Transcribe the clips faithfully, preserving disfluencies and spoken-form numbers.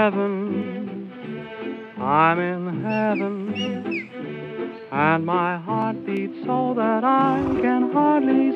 heaven, I'm in heaven, and my heart beats so that I can hardly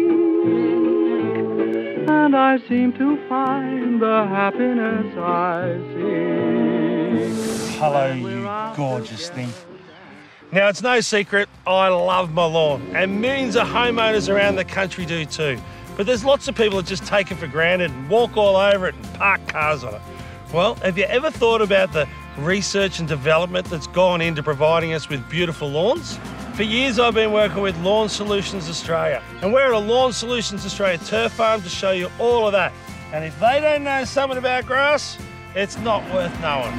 speak, and I seem to find the happiness I seek. Hello, you gorgeous thing. Now, it's no secret, I love my lawn, and millions of homeowners around the country do too. But there's lots of people that just take it for granted and walk all over it and park cars on it. Well, have you ever thought about the research and development that's gone into providing us with beautiful lawns? For years, I've been working with Lawn Solutions Australia, and we're at a Lawn Solutions Australia turf farm to show you all of that. And if they don't know something about grass, it's not worth knowing.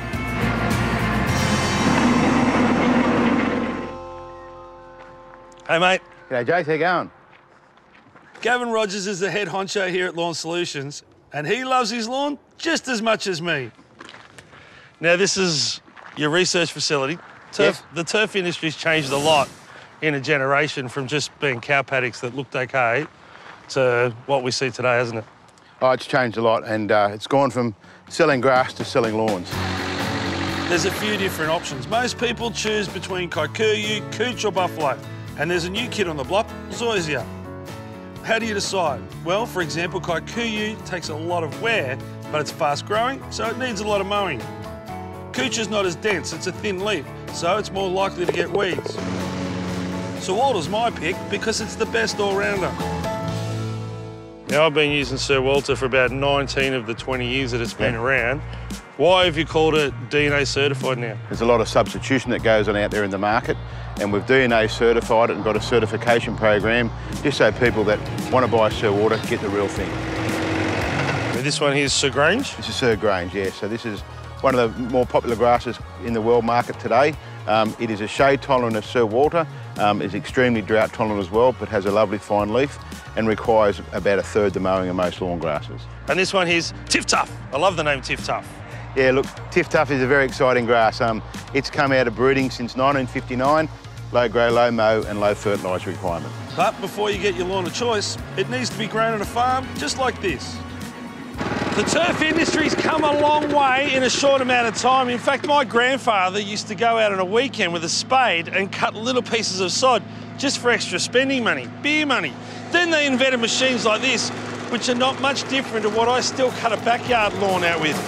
Hey, mate. G'day, Jake. How you going? Gavin Rodges is the head honcho here at Lawn Solutions, and he loves his lawn just as much as me. Now, this is your research facility. Turf, Yes. The turf industry's changed a lot in a generation from just being cow paddocks that looked okay to what we see today, hasn't it? Oh, it's changed a lot, and uh, it's gone from selling grass to selling lawns. There's a few different options. Most people choose between kikuyu, cooch or buffalo, and there's a new kid on the block, zoysia. How do you decide? Well, for example, kikuyu takes a lot of wear, but it's fast growing, so it needs a lot of mowing. Cooch is not as dense, it's a thin leaf, so it's more likely to get weeds. So Walter's my pick because it's the best all-rounder. Now, I've been using Sir Walter for about nineteen of the twenty years that it's been Yeah. around. Why have you called it D N A certified now? There's a lot of substitution that goes on out there in the market, and we've D N A certified it and got a certification program just so people that want to buy Sir Walter get the real thing. This one here's Sir Grange. This is Sir Grange, yeah. So this is one of the more popular grasses in the world market today. Um, it is a shade tolerant as Sir Walter, um, is extremely drought tolerant as well, but has a lovely fine leaf and requires about a third the mowing of most lawn grasses. And this one here's Tiff Tuff. I love the name Tiff Tuff. Yeah, look, Tiff Tuff is a very exciting grass. Um, it's come out of breeding since nineteen fifty-nine, low grow, low mow and low fertiliser requirement. But before you get your lawn of choice, it needs to be grown on a farm just like this. The turf industry's come a long way in a short amount of time. In fact, my grandfather used to go out on a weekend with a spade and cut little pieces of sod just for extra spending money, beer money. Then they invented machines like this, which are not much different to what I still cut a backyard lawn out with.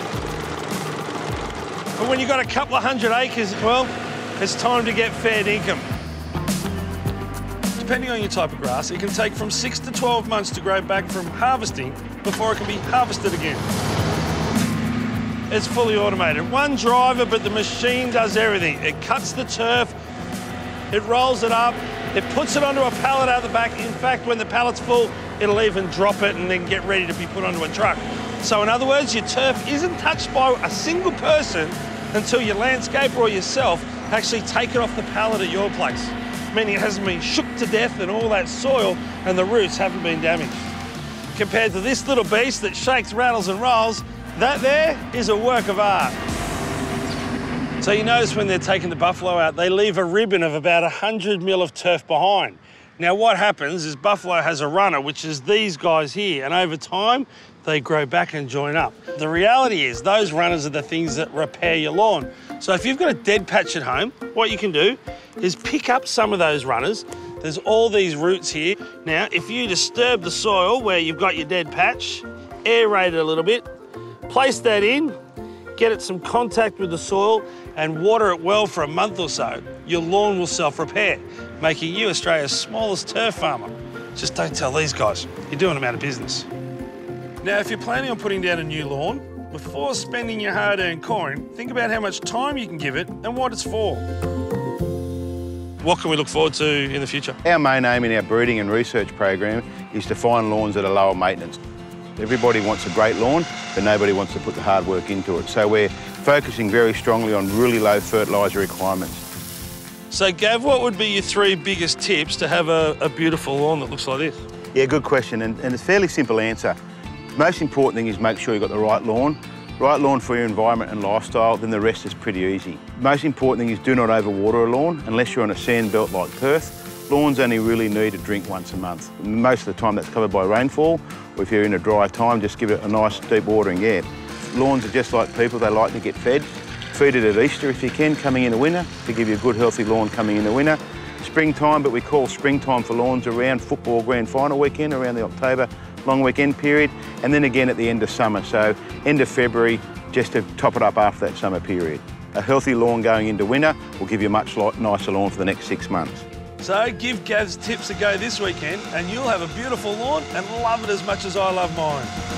But when you've got a couple of hundred acres, well, it's time to get fair income. Depending on your type of grass, it can take from six to twelve months to grow back from harvesting before it can be harvested again. It's fully automated. One driver, but the machine does everything. It cuts the turf, it rolls it up, it puts it onto a pallet out the back. In fact, when the pallet's full, it'll even drop it and then get ready to be put onto a truck. So in other words, your turf isn't touched by a single person until your landscaper or yourself actually take it off the pallet at your place, meaning it hasn't been shook to death and all that soil and the roots haven't been damaged. Compared to this little beast that shakes, rattles and rolls, that there is a work of art. So you notice when they're taking the buffalo out, they leave a ribbon of about one hundred mil of turf behind. Now what happens is buffalo has a runner, which is these guys here, and over time, they grow back and join up. The reality is those runners are the things that repair your lawn. So if you've got a dead patch at home, what you can do is pick up some of those runners. There's all these roots here. Now, if you disturb the soil where you've got your dead patch, aerate it a little bit, place that in, get it some contact with the soil and water it well for a month or so, your lawn will self-repair, making you Australia's smallest turf farmer. Just don't tell these guys. You're doing them out of business. Now, if you're planning on putting down a new lawn, before spending your hard-earned coin, think about how much time you can give it and what it's for. What can we look forward to in the future? Our main aim in our breeding and research program is to find lawns that are lower maintenance. Everybody wants a great lawn, but nobody wants to put the hard work into it. So we're focusing very strongly on really low fertiliser requirements. So, Gav, what would be your three biggest tips to have a, a beautiful lawn that looks like this? Yeah, good question, and, and it's a fairly simple answer. Most important thing is make sure you've got the right lawn. Right lawn for your environment and lifestyle, then the rest is pretty easy. Most important thing is do not overwater a lawn unless you're on a sand belt like Perth. Lawns only really need a drink once a month. Most of the time that's covered by rainfall, or if you're in a dry time, just give it a nice deep watering, yeah. Lawns are just like people, they like to get fed. Feed it at Easter if you can, coming in the winter, to give you a good healthy lawn coming in the winter. Springtime, but we call springtime for lawns around football grand final weekend, around the October long weekend period, and then again at the end of summer, so end of February, just to top it up after that summer period. A healthy lawn going into winter will give you a much nicer lawn for the next six months. So give Gav's tips a go this weekend and you'll have a beautiful lawn and love it as much as I love mine.